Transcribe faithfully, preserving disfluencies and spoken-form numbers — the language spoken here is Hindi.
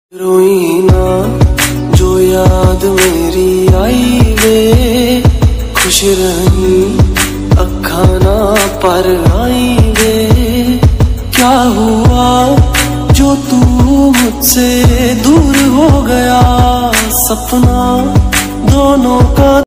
रोई ना जो याद मेरी आई वे, खुश रही अखा ना पर आई वे। क्या हुआ जो तू मुझसे दूर हो गया, सपना दोनों का